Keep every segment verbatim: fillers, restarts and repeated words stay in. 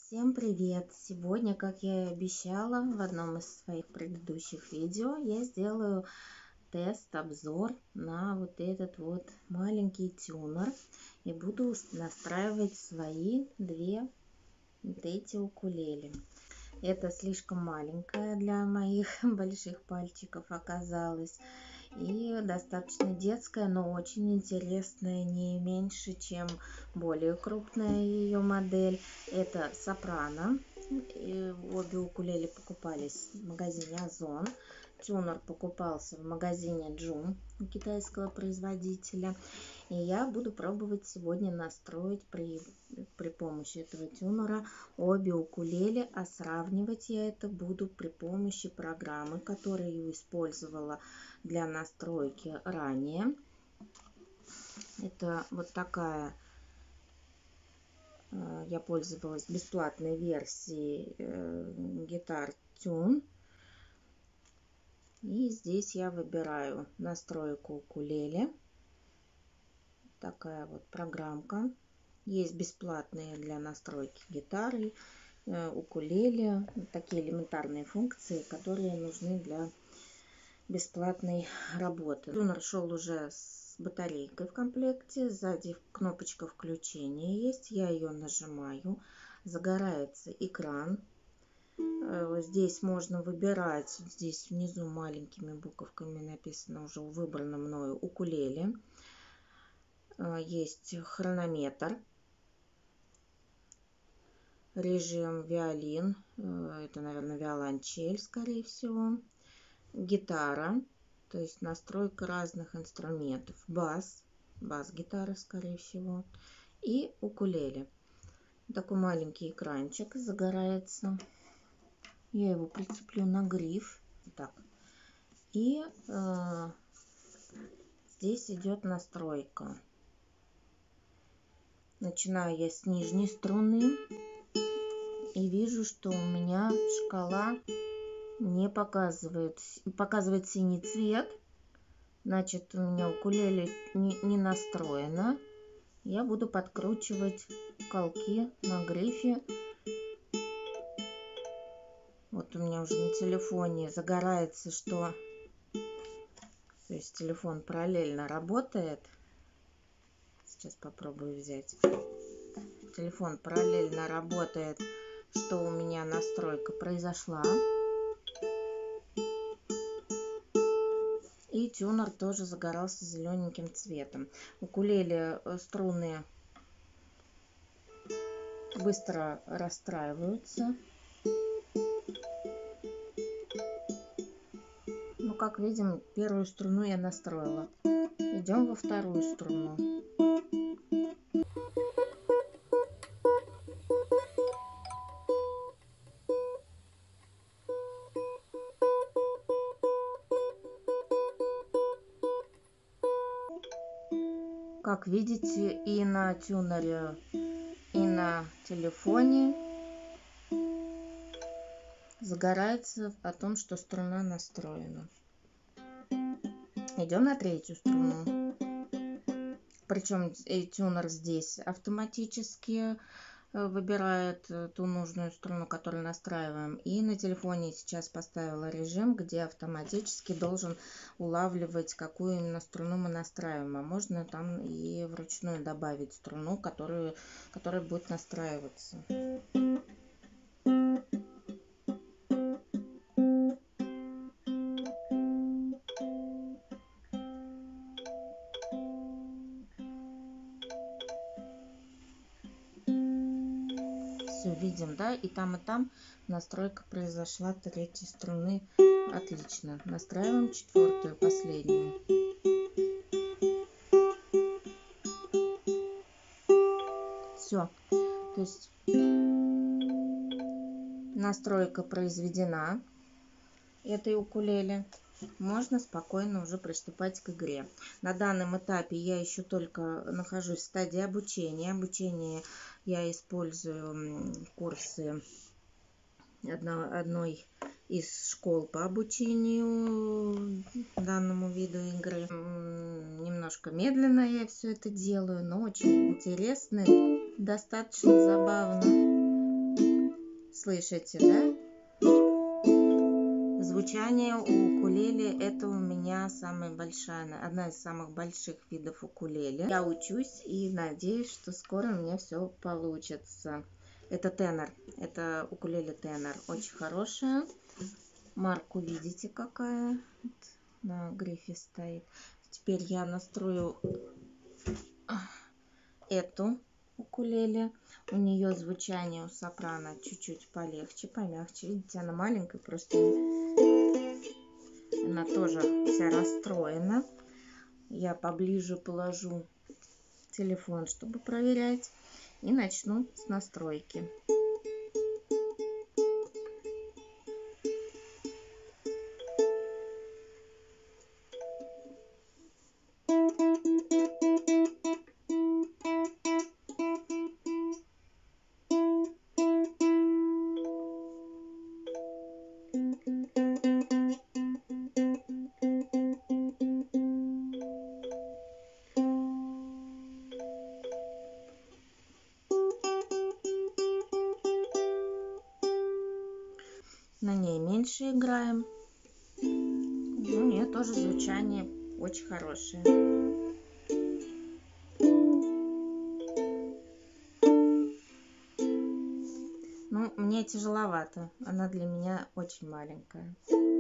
Всем привет! Сегодня, как я и обещала в одном из своих предыдущих видео, я сделаю тест-обзор на вот этот вот маленький тюнер и буду настраивать свои две вот эти укулеле. Это слишком маленькая для моих больших пальчиков оказалась. И достаточно детская, но очень интересная, не меньше, чем более крупная ее модель. Это сопрано. И обе укулеле покупались в магазине Озон. Тюнер покупался в магазине Джум китайского производителя. И я буду пробовать сегодня настроить при, при помощи этого тюнера обе укулеле, а сравнивать я это буду при помощи программы, которую я использовала для настройки ранее. Это вот такая, я пользовалась бесплатной версией Guitar Tune. И здесь я выбираю настройку укулеле. Такая вот программка. Есть бесплатные для настройки гитары, укулеле. Такие элементарные функции, которые нужны для бесплатной работы. Тюнер шел уже с батарейкой в комплекте. Сзади кнопочка включения есть. Я ее нажимаю. Загорается экран. Здесь можно выбирать. Здесь внизу маленькими буковками написано уже выбрано мною укулеле. Есть хронометр, режим виолин, это, наверное, виолончель, скорее всего, гитара, то есть настройка разных инструментов, бас, бас-гитара, скорее всего, и укулеле. Такой маленький экранчик загорается. Я его прицеплю на гриф. Так. И э, здесь идет настройка. Начинаю я с нижней струны и вижу, что у меня шкала не показывает, показывает синий цвет. Значит, у меня укулеле не, не настроено. Я буду подкручивать уголки на грифе. Вот у меня уже на телефоне загорается, что то есть телефон параллельно работает. Сейчас попробую взять. Телефон параллельно работает, что у меня настройка произошла. И тюнер тоже загорался зелененьким цветом. Укулеле струны быстро расстраиваются. Ну, как видим, первую струну я настроила. Идем во вторую струну. Как видите, и на тюнере, и на телефоне загорается о том, что струна настроена. Идем на третью струну. Причем тюнер здесь автоматически выбирает ту нужную струну, которую настраиваем. И на телефоне сейчас поставила режим, где автоматически должен улавливать, какую именно струну мы настраиваем. А можно там и вручную добавить струну, которую, которая будет настраиваться. Все видим, да, и там, и там настройка произошла третьей струны. Отлично. Настраиваем четвертую, последнюю. Все. То есть настройка произведена этой укулеле. Можно спокойно уже приступать к игре. На данном этапе я еще только нахожусь в стадии обучения. Обучение я использую курсы одно, одной из школ по обучению данному виду игры. Немножко медленно я все это делаю, но очень интересно, достаточно забавно. Слышите, да? Звучание у укулеле — это у меня самая большая, одна из самых больших видов укулеле. Я учусь и надеюсь, что скоро у меня все получится. Это тенор, это укулеле тенор, очень хорошая. Марку видите, какая вот на грифе стоит. Теперь я настрою эту укулеле. У нее звучание у сопрано чуть-чуть полегче, помягче. Видите, она маленькая, просто она тоже вся расстроена. Я поближе положу телефон, чтобы проверять. И начну с настройки. На ней меньше играем. У нее тоже звучание очень хорошее. Ну, мне тяжеловато. Она для меня очень маленькая.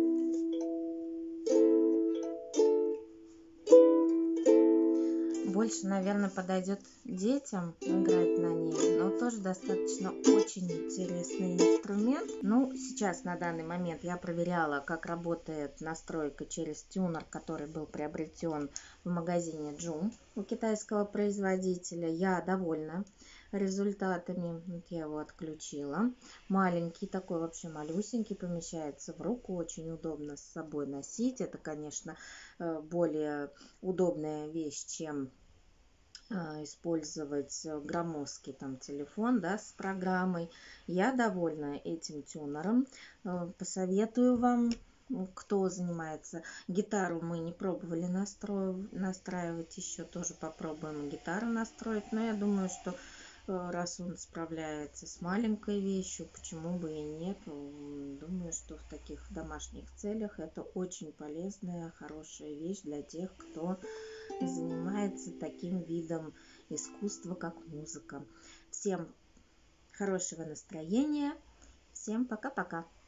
Больше, наверное, подойдет детям играть на ней, но тоже достаточно очень интересный инструмент. Ну, сейчас на данный момент я проверяла, как работает настройка через тюнер, который был приобретен в магазине Joom у китайского производителя. Я довольна результатами. Вот я его отключила. Маленький такой, вообще малюсенький, помещается в руку, очень удобно с собой носить. Это, конечно, более удобная вещь, чем использовать громоздкий там телефон, да, с программой. Я довольна этим тюнером. Посоветую вам, кто занимается. Гитару мы не пробовали настроив... настраивать еще, тоже попробуем гитару настроить, но я думаю, что раз он справляется с маленькой вещью, почему бы и нет. Думаю, что в таких домашних целях это очень полезная, хорошая вещь для тех, кто занимается таким видом искусства, как музыка. Всем хорошего настроения. Всем пока-пока.